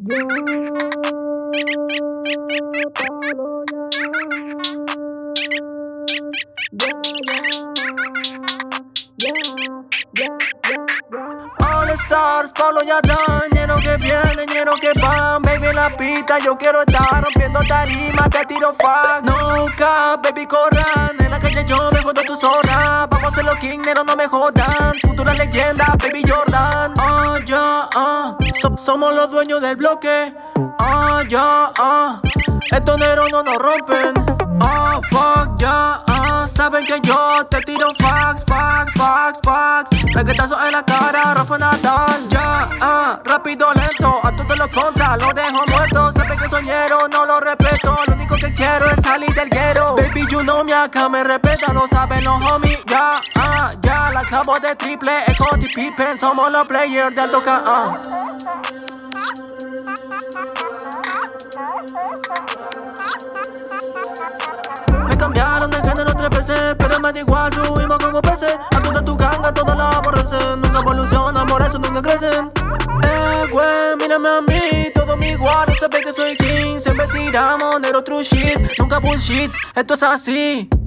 All Stars, Pablo Yadán, ñero que viene, ñero que van. Baby en la pista, yo quiero estar rompiendo tarima, te tiro fuck. No cap, baby corran, en la calle yo me jodo tu zorra. Vamos a hacerlo king, nero no me jodan. Futura leyenda, baby Jordan. Somos los dueños del bloque. Estos neros no nos rompen. Fuck, saben que yo te tiro fax. Reguetazo en la cara, Rafa Nadal. Rápido, lento, a todos los contras los dejo muertos. Saben que soñero, no lo respeto. Lo único que quiero es salir del guero. Baby, you know me, acá me respeta, lo saben los homies. La acabo de triple, Scottie Pippen. Somos los players del 2K. Me cambiaron de género 3 veces, pero me da igual, fluimos como peces. A toda tu ganga, todos la aborrecen. Nunca evolucionan, por eso nunca crecen. Güey, mírame a mí, todo mi guardo sabe que soy king. Siempre tiramos, negro true shit, nunca bullshit, esto es así.